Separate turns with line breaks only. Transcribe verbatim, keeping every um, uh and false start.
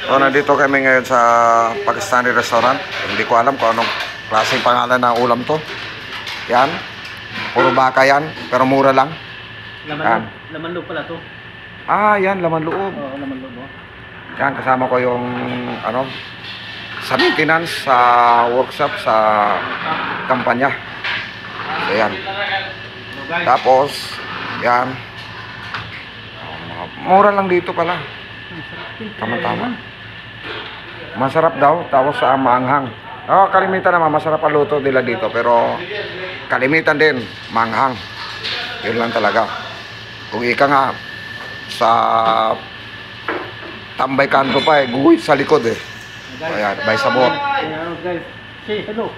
So, nandito kami ngayon sa Pakistani restaurant. Hindi ko alam kung anong klaseng pangalan ng ulam to. Yan. Puro baka yan, pero mura lang.
Laman
Yan.
loob. Laman loob pala to.
Ah, yan, laman loob.
Oo, laman loob. Oh.
Yan, kasama ko yung, ano, sa maintenance, sa workshop, sa kampanya. So, yan. Tapos, yan. Mura lang dito pala. Tama-tama. Masarap daw, tapos sa maanghang. Oh, kalimitan naman, masarap ang luto nila dito. Pero, kalimitan din, maanghang. Yun lang talaga. Kung ika nga, sa tambay kanto pa eh, guguhit sa likod eh. Ayan, by sabor.
Ayan, guys. Say hello.